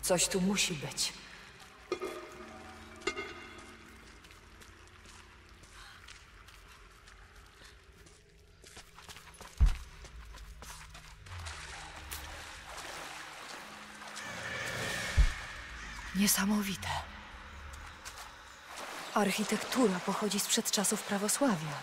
Coś tu musi być. Niesamowite. Architektura pochodzi sprzed czasów prawosławia.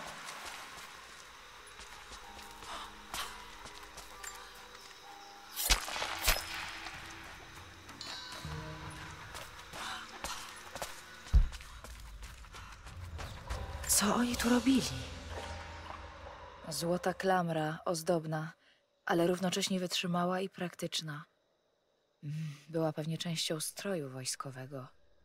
Co oni tu robili? Złota klamra, ozdobna, ale równocześnie wytrzymała i praktyczna. Była pewnie częścią stroju wojskowego.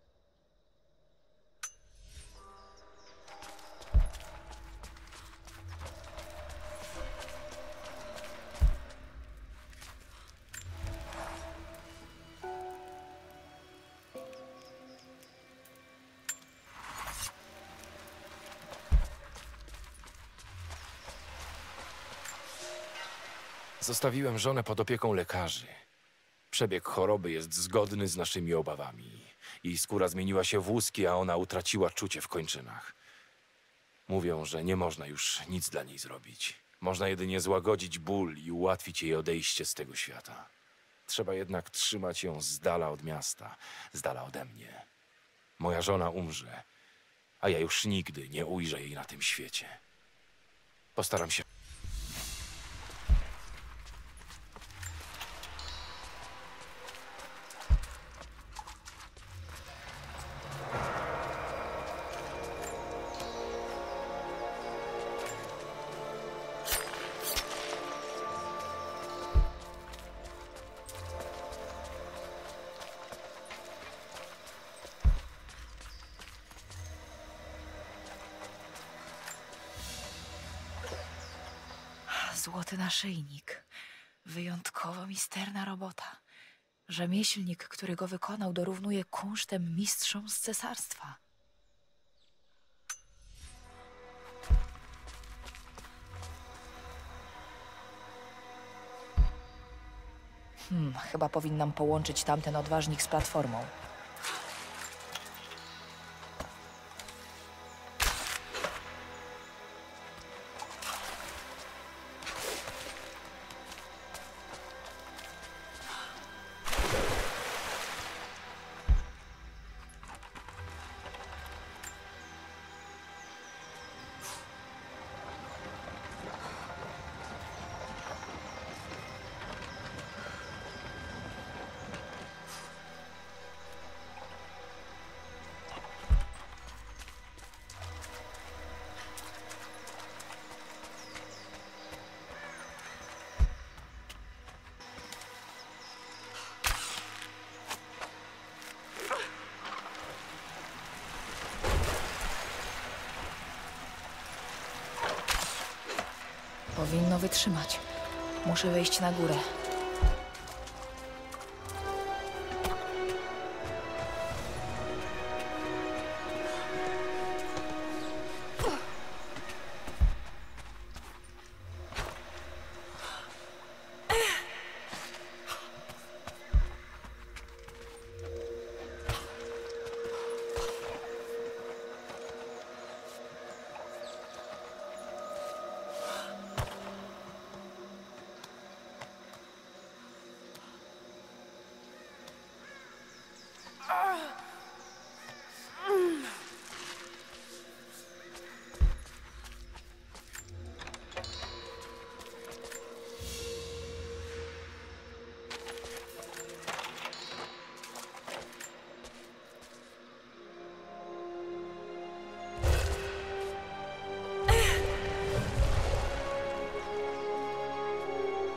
Zostawiłem żonę pod opieką lekarzy. Przebieg choroby jest zgodny z naszymi obawami. Jej skóra zmieniła się w łuski, a ona utraciła czucie w kończynach. Mówią, że nie można już nic dla niej zrobić. Można jedynie złagodzić ból i ułatwić jej odejście z tego świata. Trzeba jednak trzymać ją z dala od miasta, z dala ode mnie. Moja żona umrze, a ja już nigdy nie ujrzę jej na tym świecie. Postaram się. Złoty naszyjnik. Wyjątkowo misterna robota. Rzemieślnik, który go wykonał, dorównuje kunsztem mistrzom z cesarstwa. Chyba powinnam połączyć tamten odważnik z platformą. Powinno wytrzymać. Muszę wejść na górę.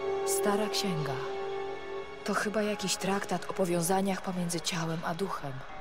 Stara księga. To chyba jakiś traktat o powiązaniach pomiędzy ciałem a duchem.